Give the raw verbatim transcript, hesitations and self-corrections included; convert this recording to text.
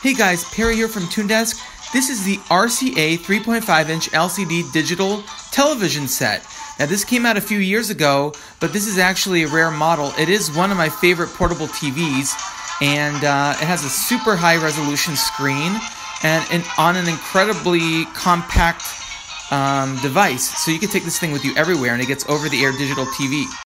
Hey guys, Perry here from Toondesk. This is the R C A three point five inch L C D digital television set. Now this came out a few years ago, but this is actually a rare model. It is one of my favorite portable T Vs, and uh, it has a super high resolution screen and, and on an incredibly compact um, device. So you can take this thing with you everywhere, and it gets over-the-air digital T V.